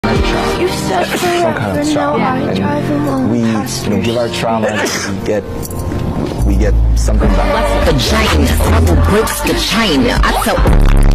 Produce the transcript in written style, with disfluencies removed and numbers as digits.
You said some kind of trauma, and we give our trauma, and we get something back. Vagina, couple bricks to China. I tell